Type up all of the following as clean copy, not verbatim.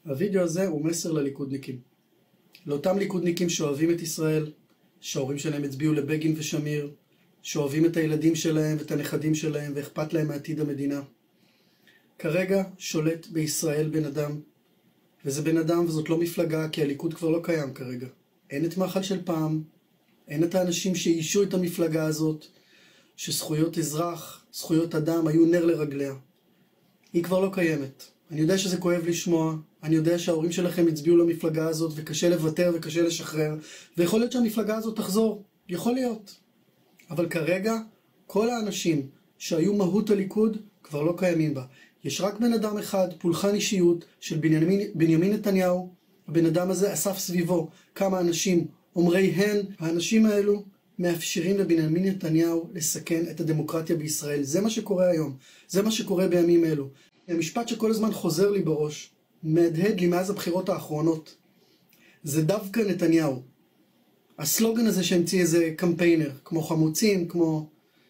הווידאו הזה הוא מסר לליכודניקים. לאותם ליכודניקים שאוהבים את ישראל, שההורים שלהם הצביעו לבגין ושמיר, שאוהבים את הילדים שלהם ואת הנכדים שלהם ואכפת להם מעתיד המדינה. כרגע שולט בישראל בן אדם, וזה בן אדם וזאת לא מפלגה, כי הליכוד כבר לא קיים כרגע. אין את מחל של פעם, אין את האנשים שאישו את המפלגה הזאת, שזכויות אזרח, זכויות אדם היו נר לרגליה. היא כבר לא קיימת. אני יודע שזה כואב לשמוע, אני יודע שההורים שלכם הצביעו למפלגה הזאת וקשה לוותר וקשה לשחרר, ויכול להיות שהמפלגה הזאת תחזור, יכול להיות. אבל כרגע כל האנשים שהיו מהות הליכוד כבר לא קיימים בה. יש רק בן אדם אחד, פולחן אישיות של בנימין נתניהו. הבן אדם הזה אסף סביבו כמה אנשים אומרי הן. האנשים האלו מאפשרים לבנימין נתניהו לסכן את הדמוקרטיה בישראל. זה מה שקורה היום, זה מה שקורה בימים אלו. המשפט שכל הזמן חוזר לי בראש, מהדהד לי מאז הבחירות האחרונות, זה דווקא נתניהו. הסלוגן הזה שהמציא איזה קמפיינר, כמו חמוצים, כמו...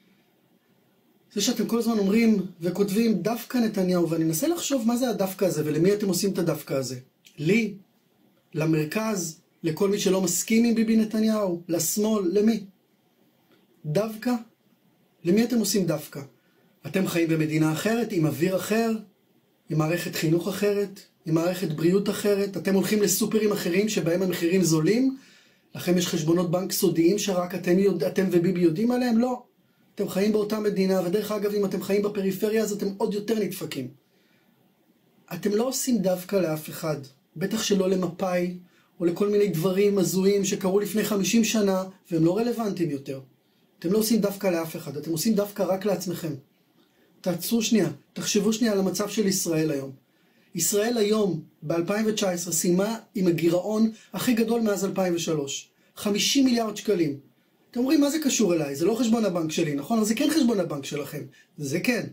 זה שאתם כל הזמן אומרים וכותבים דווקא נתניהו, ואני אנסה לחשוב מה זה הדווקא הזה ולמי אתם עושים את הדווקא הזה. לי, למרכז, לכל מי שלא מסכים עם ביבי נתניהו, לשמאל, למי? דווקא? למי אתם עושים דווקא? אתם חיים במדינה אחרת, עם אוויר אחר, עם מערכת חינוך אחרת, עם מערכת בריאות אחרת, אתם הולכים לסופרים אחרים שבהם המחירים זולים, לכם יש חשבונות בנק סודיים שרק אתם וביבי יודעים עליהם? לא. אתם חיים באותה מדינה, ודרך אגב, אם אתם חיים בפריפריה, אז אתם עוד יותר נדפקים. אתם לא עושים דווקא לאף אחד, בטח שלא למפאי, או לכל מיני דברים הזויים שקרו לפני 50 שנה, והם לא רלוונטיים יותר. אתם לא עושים דווקא לאף אחד, אתם עושים דווקא רק לעצמכם. תעצרו שנייה, תחשבו שנייה על המצב של ישראל היום. ישראל היום, ב-2019, סיימה עם הגירעון הכי גדול מאז 2003. 50 מיליארד שקלים. אתם אומרים, מה זה קשור אליי? זה לא חשבון הבנק שלי, נכון? אז זה כן חשבון הבנק שלכם. זה כן.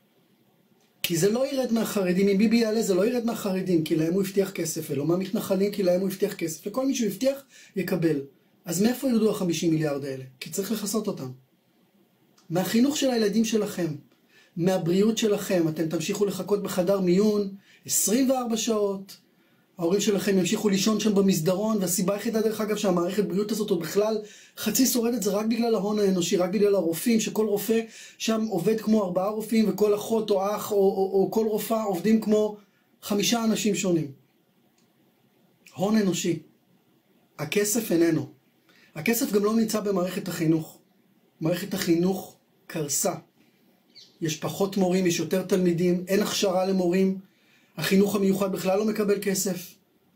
כי זה לא ירד מהחרדים. אם ביבי יעלה, זה לא ירד מהחרדים, כי להם הוא הבטיח כסף. ולא מהמתנחלים, כי להם הוא הבטיח כסף. וכל מי שהוא הבטיח, יקבל. אז מאיפה ירדו ה-50 מיליארד האלה? כי צריך לחסות אותם. מהחינוך של הילדים שלכם. מהבריאות שלכם. אתם תמשיכו לחכות בחדר מיון 24 שעות. ההורים שלכם ימשיכו לישון שם במסדרון, והסיבה היחידה דרך אגב שהמערכת בריאות הזאת עוד בכלל חצי שורדת זה רק בגלל ההון האנושי, רק בגלל הרופאים, שכל רופא שם עובד כמו 4 רופאים, וכל אחות או אח או כל רופאה עובדים כמו 5 אנשים שונים. הון אנושי. הכסף איננו. הכסף גם לא נמצא במערכת החינוך. מערכת החינוך קרסה. יש פחות מורים, יש יותר תלמידים, אין הכשרה למורים. החינוך המיוחד בכלל לא מקבל כסף.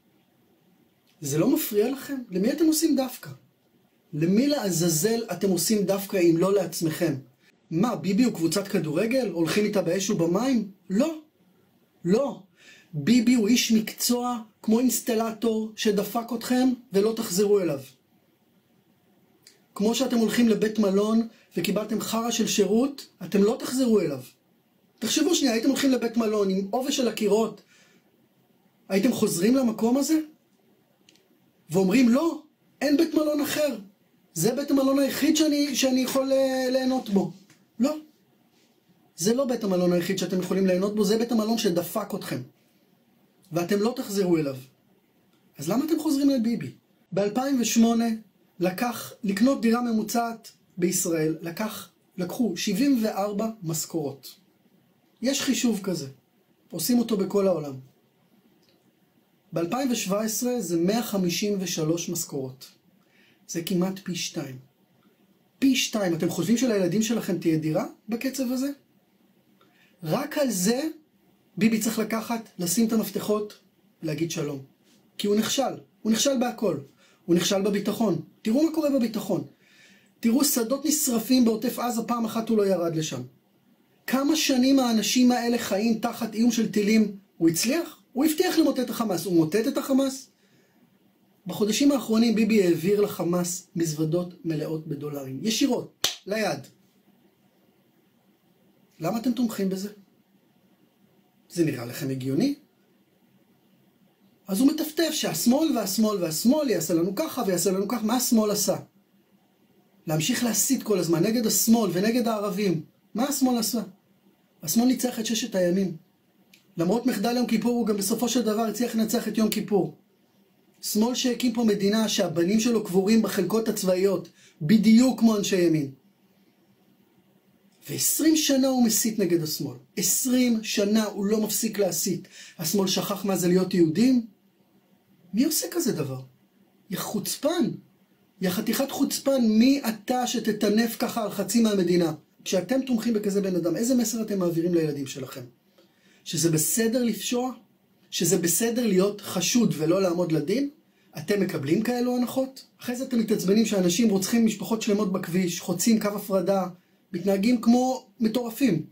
זה לא מפריע לכם? למי אתם עושים דווקא? למי לעזאזל אתם עושים דווקא אם לא לעצמכם? מה, ביבי הוא קבוצת כדורגל? הולכים איתה באש ובמים? לא. לא. ביבי הוא איש מקצוע כמו אינסטלטור שדפק אתכם ולא תחזרו אליו. כמו שאתם הולכים לבית מלון וקיבלתם חרא של שירות, אתם לא תחזרו אליו. תחשבו שנייה, הייתם הולכים לבית מלון עם עובש של הקירות, הייתם חוזרים למקום הזה? ואומרים, לא, אין בית מלון אחר. זה בית המלון היחיד שאני יכול ליהנות בו. לא. זה לא בית המלון היחיד שאתם יכולים ליהנות בו, זה בית המלון שדפק אתכם. ואתם לא תחזרו אליו. אז למה אתם חוזרים לביבי? ב-2008 לקנות דירה ממוצעת בישראל, לקחו 74 משכורות. יש חישוב כזה, עושים אותו בכל העולם. ב-2017 זה 153 משכורות. זה כמעט פי 2. פי 2. אתם חושבים שלילדים שלכם תהיה דירה בקצב הזה? רק על זה ביבי צריך לקחת, לשים את המפתחות, להגיד שלום. כי הוא נכשל. הוא נכשל בהכל. הוא נכשל בביטחון. תראו מה קורה בביטחון. תראו שדות נשרפים בעוטף עזה, פעם אחת הוא לא ירד לשם. כמה שנים האנשים האלה חיים תחת איום של טילים? הוא הצליח? הוא הבטיח למוטט את החמאס. הוא מוטט את החמאס? בחודשים האחרונים ביבי העביר לחמאס מזוודות מלאות בדולרים. ישירות, ליד. למה אתם תומכים בזה? זה נראה לכם הגיוני? אז הוא מטפטף שהשמאל והשמאל והשמאל יעשה לנו ככה ויעשה לנו ככה. מה השמאל עשה? להמשיך להסית כל הזמן נגד השמאל ונגד הערבים. מה השמאל עשה? השמאל ניצח את 6 הימים. למרות מחדל יום כיפור הוא גם בסופו של דבר הצליח לנצח את יום כיפור. שמאל שהקים פה מדינה שהבנים שלו קבורים בחלקות הצבאיות, בדיוק כמו אנשי ימין. ו20 שנה הוא מסית נגד השמאל. 20 שנה הוא לא מפסיק להסית. השמאל שכח מה זה להיות יהודים? מי עושה כזה דבר? יא חוצפן. יא חתיכת חוצפן. מי אתה שתטנף ככה על חצי מהמדינה? כשאתם תומכים בכזה בן אדם, איזה מסר אתם מעבירים לילדים שלכם? שזה בסדר לפשוע? שזה בסדר להיות חשוד ולא לעמוד לדין? אתם מקבלים כאלו הנחות? אחרי זה אתם מתעצבנים שאנשים רוצחים משפחות שלמות בכביש, חוצים קו הפרדה, מתנהגים כמו מטורפים,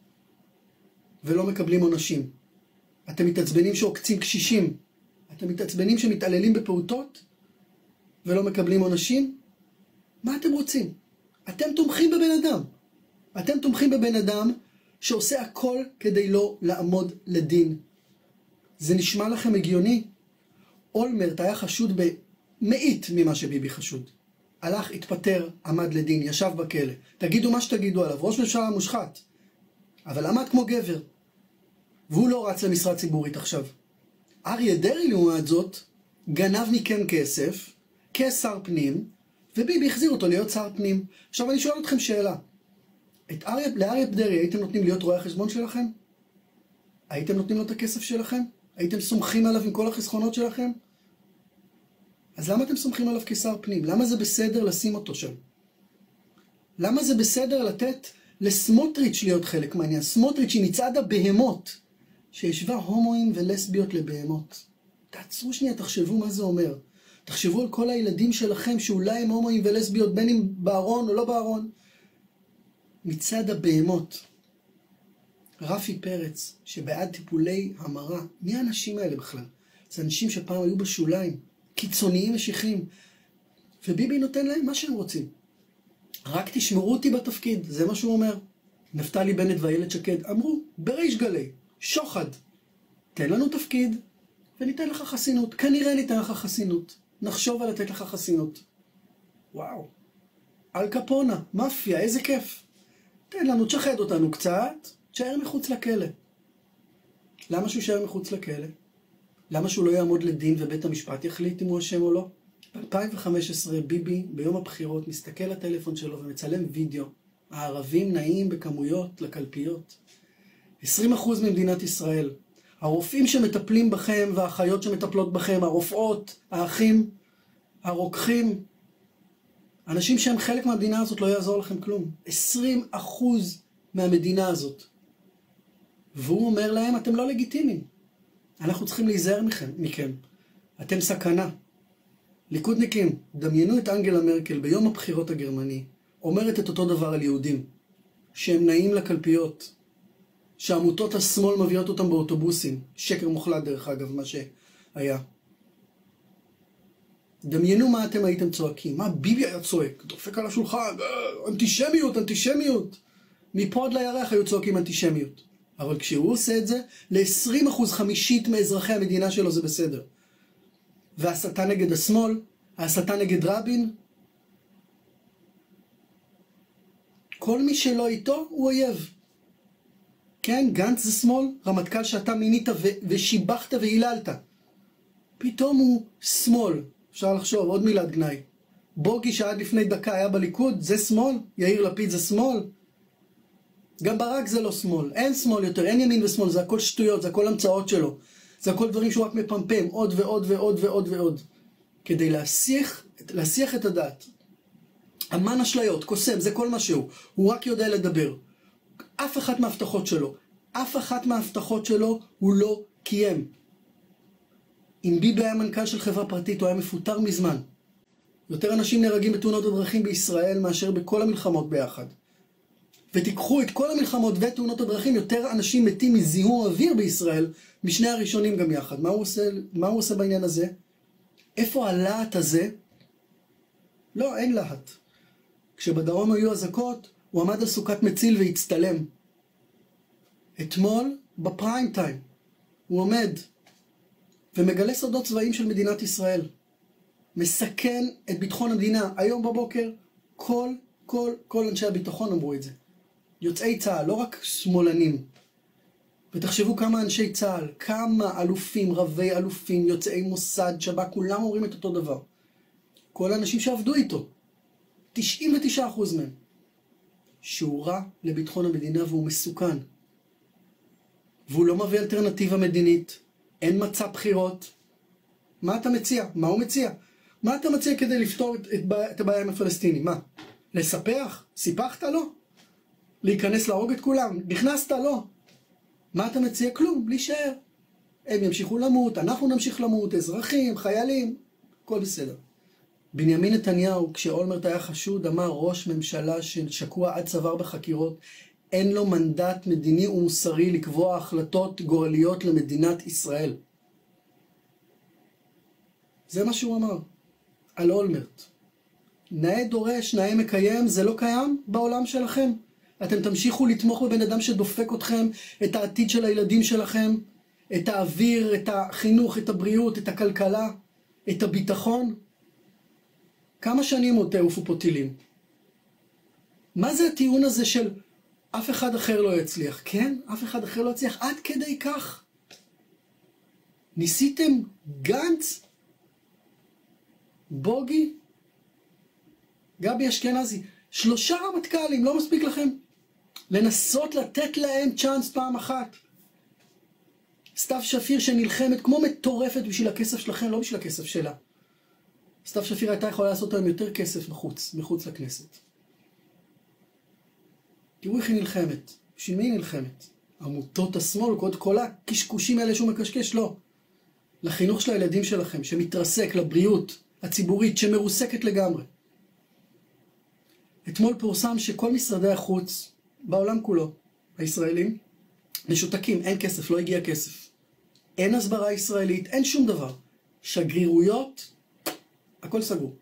ולא מקבלים עונשים. אתם מתעצבנים שעוקצים קשישים. אתם מתעצבנים שמתעללים בפעוטות, ולא מקבלים עונשים. מה אתם רוצים? אתם תומכים בבן אדם. אתם תומכים בבן אדם שעושה הכל כדי לא לעמוד לדין. זה נשמע לכם הגיוני? אולמרט היה חשוד במאית ממה שביבי חשוד. הלך, התפטר, עמד לדין, ישב בכלא. תגידו מה שתגידו עליו, ראש ממשלה מושחת. אבל עמד כמו גבר. והוא לא רץ למשרה ציבורית עכשיו. אריה דרעי לעומת זאת, גנב מכם כסף, כשר פנים, וביבי החזיר אותו להיות שר פנים. עכשיו אני שואל אתכם שאלה. לאריה דרעי הייתם נותנים להיות רואה החשבון שלכם? הייתם נותנים לו את הכסף שלכם? הייתם סומכים עליו עם כל החסכונות שלכם? אז למה אתם סומכים עליו כשר פנים? למה זה בסדר לשים אותו שם? למה זה בסדר לתת לסמוטריץ' להיות חלק מהעניין? סמוטריץ' היא מצעד הבהמות, שישבה הומואים ולסביות לבהמות. תעצרו שנייה, תחשבו מה זה אומר. תחשבו על כל הילדים שלכם שאולי הם הומואים ולסביות, בין אם בארון או לא בארון. מצעד הבהמות. רפי פרץ, שבעד טיפולי המרה. מי האנשים האלה בכלל? זה אנשים שפעם היו בשוליים. קיצוניים משיחים, וביבי נותן להם מה שהם רוצים. רק תשמרו אותי בתפקיד, זה מה שהוא אומר. נפתלי בנט ואיילת שקד אמרו, בריש גלי, שוחד, תן לנו תפקיד, וניתן לך חסינות. כנראה ניתן לך חסינות. נחשוב על לתת לך חסינות. וואו. אל קפונה, מאפיה, איזה כיף. תן לנו, תשחד אותנו קצת, תשאר מחוץ לכלא. למה שהוא ישאר מחוץ לכלא? למה שהוא לא יעמוד לדין ובית המשפט יחליט אם הוא אשם או לא? ב-2015 ביבי ביום הבחירות מסתכל לטלפון שלו ומצלם וידאו. הערבים נעים בכמויות לקלפיות. 20% ממדינת ישראל. הרופאים שמטפלים בכם והאחיות שמטפלות בכם, הרופאות, האחים, הרוקחים, אנשים שהם חלק מהמדינה הזאת, לא יעזור לכם כלום. 20% מהמדינה הזאת. והוא אומר להם, אתם לא לגיטימיים. אנחנו צריכים להיזהר מכם. אתם סכנה. ליכודניקים, דמיינו את אנגלה מרקל ביום הבחירות הגרמני, אומרת את אותו דבר על יהודים, שהם נעים לקלפיות, שעמותות השמאל מביאות אותם באוטובוסים, שקר מוחלט דרך אגב מה שהיה. דמיינו מה אתם הייתם צועקים, מה ביבי היה צועק, דופק על השולחן, אנטישמיות, אנטישמיות. מפה עד לירח היו צועקים אנטישמיות. אבל כשהוא עושה את זה, ל-20% חמישית מאזרחי המדינה שלו זה בסדר. והסתה נגד השמאל, הסתה נגד רבין, כל מי שלא איתו הוא אויב. כן, גנץ זה שמאל, רמטכ"ל שאתה מינית ושיבחת והיללת. פתאום הוא שמאל, אפשר לחשוב, עוד מילת גנאי. בוגי שעד לפני דקה היה בליכוד, זה שמאל? יאיר לפיד זה שמאל? גם ברק זה לא שמאל, אין שמאל יותר, אין ימין ושמאל, זה הכל שטויות, זה הכל המצאות שלו. זה הכל דברים שהוא רק מפמפם, עוד ועוד ועוד ועוד ועוד. כדי להסיח את הדעת. אמן אשליות, קוסם, זה כל מה שהוא. הוא רק יודע לדבר. אף אחת מההבטחות שלו הוא לא קיים. אם ביבי היה מנכ"ל של חברה פרטית, הוא היה מפוטר מזמן. יותר אנשים נהרגים בתאונות הדרכים בישראל מאשר בכל המלחמות ביחד. ותיקחו את כל המלחמות ותאונות הדרכים, יותר אנשים מתים מזיהום אוויר בישראל, משני הראשונים גם יחד. מה הוא עושה בעניין הזה? איפה הלהט הזה? לא, אין להט. כשבדרום היו אזעקות, הוא עמד על סוכת מציל והצטלם. אתמול, בפריים טיים, הוא עומד ומגלה סודות צבאיים של מדינת ישראל. מסכן את ביטחון המדינה. היום בבוקר, כל אנשי הביטחון אמרו את זה. יוצאי צה"ל, לא רק שמאלנים. ותחשבו כמה אנשי צה"ל, כמה אלופים, רבי אלופים, יוצאי מוסד, שב"כ, כולם אומרים את אותו דבר. כל האנשים שעבדו איתו, 99% מהם, שהוא רע לביטחון המדינה והוא מסוכן. והוא לא מביא אלטרנטיבה מדינית, אין מצע בחירות. מה אתה מציע? מה הוא מציע? מה אתה מציע כדי לפתור את הבעיה עם הפלסטינים? מה? לספח? סיפחת? לא. להיכנס להרוג את כולם? נכנסת? לא. מה אתה מציע? כלום, בלי שער. הם ימשיכו למות, אנחנו נמשיך למות, אזרחים, חיילים, הכל בסדר. בנימין נתניהו, כשאולמרט היה חשוד, אמר ראש ממשלה ששקוע עד צוואר בחקירות, אין לו מנדט מדיני ומוסרי לקבוע החלטות גורליות למדינת ישראל. זה מה שהוא אמר על אולמרט. נאה דורש, נאה מקיים, זה לא קיים בעולם שלכם. אתם תמשיכו לתמוך בבן אדם שדופק אתכם, את העתיד של הילדים שלכם, את האוויר, את החינוך, את הבריאות, את הכלכלה, את הביטחון. כמה שנים עוד תעופו פה טילים? מה זה הטיעון הזה של אף אחד אחר לא יצליח? כן, אף אחד אחר לא יצליח עד כדי כך. ניסיתם גנץ, בוגי, גבי אשכנזי, 3 רמטכ"לים, לא מספיק לכם? לנסות לתת להם צ'אנס פעם אחת. סתיו שפיר שנלחמת כמו מטורפת בשביל הכסף שלכם, לא בשביל הכסף שלה. סתיו שפיר הייתה יכולה לעשות להם יותר כסף מחוץ לכנסת. תראו איך היא נלחמת. בשביל מי היא נלחמת? עמותות השמאל, כל הקשקושים האלה שהוא מקשקש? לא. לחינוך של הילדים שלכם, שמתרסק, לבריאות הציבורית, שמרוסקת לגמרי. אתמול פורסם שכל משרדי החוץ, בעולם כולו, הישראלים, משותקים, אין כסף, לא הגיע כסף. אין הסברה ישראלית, אין שום דבר. שגרירויות, הכל סגור.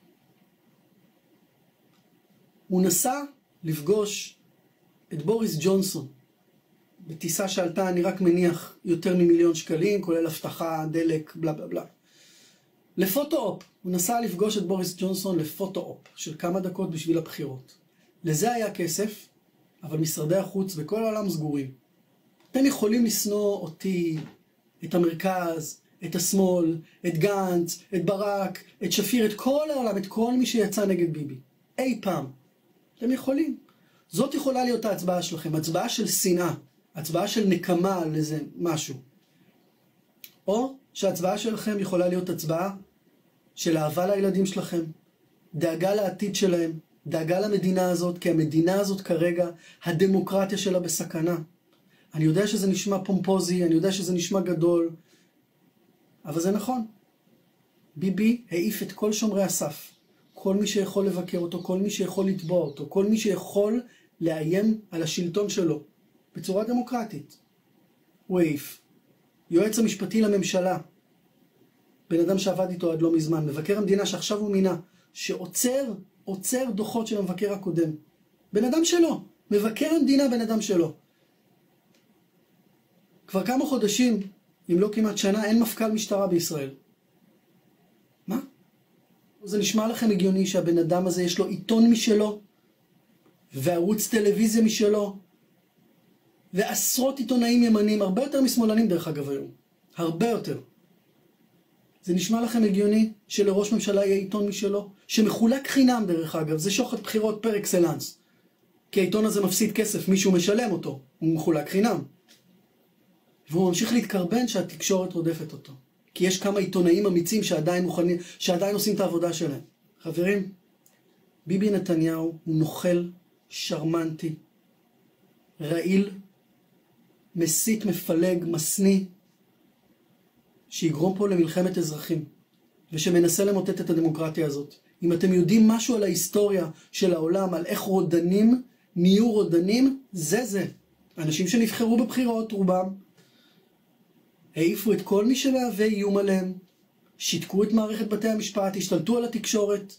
הוא נסע לפגוש את בוריס ג'ונסון, בטיסה שעלתה, אני רק מניח, יותר מ1,000,000 שקלים, כולל הבטחה, דלק, בלה בלה בלה. לפוטו-אופ. הוא נסע לפגוש את בוריס ג'ונסון לפוטו-אופ, של כמה דקות בשביל הבחירות. לזה היה כסף, אבל משרדי החוץ וכל העולם סגורים. אתם יכולים לשנוא אותי, את המרכז, את השמאל, את גנץ, את ברק, את שפיר, את כל העולם, את כל מי שיצא נגד ביבי. אי פעם. אתם יכולים. זאת יכולה להיות ההצבעה שלכם, הצבעה של שנאה, הצבעה של נקמה על איזה משהו. או שההצבעה שלכם יכולה להיות הצבעה של אהבה לילדים שלכם, דאגה לעתיד שלהם, דאגה למדינה הזאת, כי המדינה הזאת כרגע, הדמוקרטיה שלה בסכנה. אני יודע שזה נשמע פומפוזי, אני יודע שזה נשמע גדול, אבל זה נכון. ביבי העיף את כל שומרי הסף. כל מי שיכול לבקר אותו, כל מי שיכול לתבוע אותו, כל מי שיכול לאיים על השלטון שלו, בצורה דמוקרטית. הוא העיף. יועץ המשפטי לממשלה, בן אדם שעבד איתו עד לא מזמן, מבקר המדינה שעכשיו הוא מינה, שעוצר דוחות של המבקר הקודם. בן אדם שלו, מבקר המדינה בן אדם שלו. כבר כמה חודשים, אם לא כמעט שנה, אין מפכ"ל משטרה בישראל. מה? זה נשמע לכם הגיוני שהבן אדם הזה יש לו עיתון משלו, וערוץ טלוויזיה משלו, ועשרות עיתונאים ימנים, הרבה יותר משמאלנים דרך אגב היום. הרבה יותר. זה נשמע לכם הגיוני שלראש ממשלה יהיה עיתון משלו, שמחולק חינם דרך אגב, זה שוחד בחירות פר אקסלנס. כי העיתון הזה מפסיד כסף, מישהו משלם אותו, הוא מחולק חינם. והוא ממשיך להתקרבן שהתקשורת רודפת אותו. כי יש כמה עיתונאים אמיצים שעדיין עושים את העבודה שלהם. חברים, ביבי נתניהו הוא נוכל, שרמנטי, רעיל, מסית, מפלג, מסני, שיגרום פה למלחמת אזרחים, ושמנסה למוטט את הדמוקרטיה הזאת. אם אתם יודעים משהו על ההיסטוריה של העולם, על איך רודנים נהיו רודנים, זה. אנשים שנבחרו בבחירות, רובם, העיפו את כל מי שמהווה איום עליהם, שיתקו את מערכת בתי המשפט, השתלטו על התקשורת,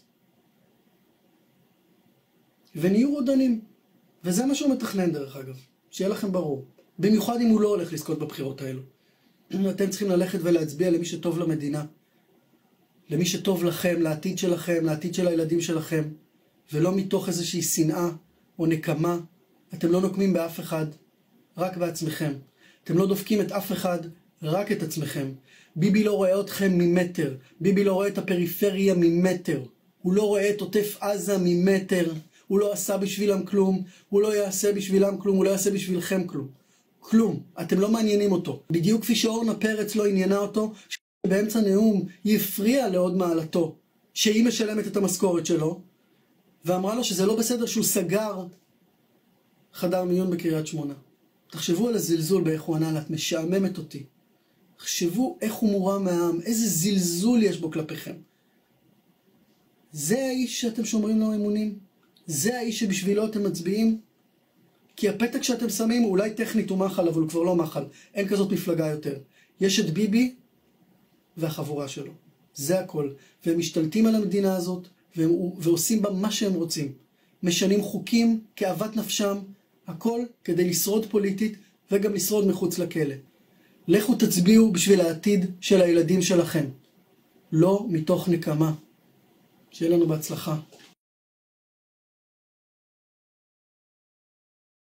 ונהיו רודנים. וזה מה שהוא מתכנן דרך אגב, שיהיה לכם ברור. במיוחד אם הוא לא הולך לזכות בבחירות האלו. אתם צריכים ללכת ולהצביע למי שטוב למדינה, למי שטוב לכם, לעתיד שלכם, לעתיד של הילדים שלכם, ולא מתוך איזושהי שנאה או נקמה. אתם לא נוקמים באף אחד, רק בעצמכם. אתם לא דופקים את אף אחד, רק את עצמכם. ביבי לא רואה אתכם ממטר. ביבי לא רואה את הפריפריה ממטר. הוא לא רואה את עוטף עזה ממטר. הוא לא עשה בשבילם כלום. הוא לא יעשה בשבילם כלום. הוא לא יעשה בשבילכם כלום. כלום. אתם לא מעניינים אותו. בדיוק כפי שאורנה פרץ לא עניינה אותו, שבאמצע נאום היא הפריעה לעוד מעלתו, שהיא משלמת את המשכורת שלו, ואמרה לו שזה לא בסדר שהוא סגר חדר מיון בקריית שמונה. תחשבו על הזלזול באיך הוא ענה לה, את משעממת אותי. תחשבו איך הוא מורם מהעם, איזה זלזול יש בו כלפיכם. זה האיש שאתם שומרים לו אמונים? זה האיש שבשבילו אתם מצביעים? כי הפתק שאתם שמים הוא אולי טכנית הוא מחל, אבל הוא כבר לא מחל. אין כזאת מפלגה יותר. יש את ביבי והחבורה שלו. זה הכל. והם משתלטים על המדינה הזאת, ועושים בה מה שהם רוצים. משנים חוקים כאוות נפשם, הכל כדי לשרוד פוליטית וגם לשרוד מחוץ לכלא. לכו תצביעו בשביל העתיד של הילדים שלכם. לא מתוך נקמה. שיהיה לנו בהצלחה.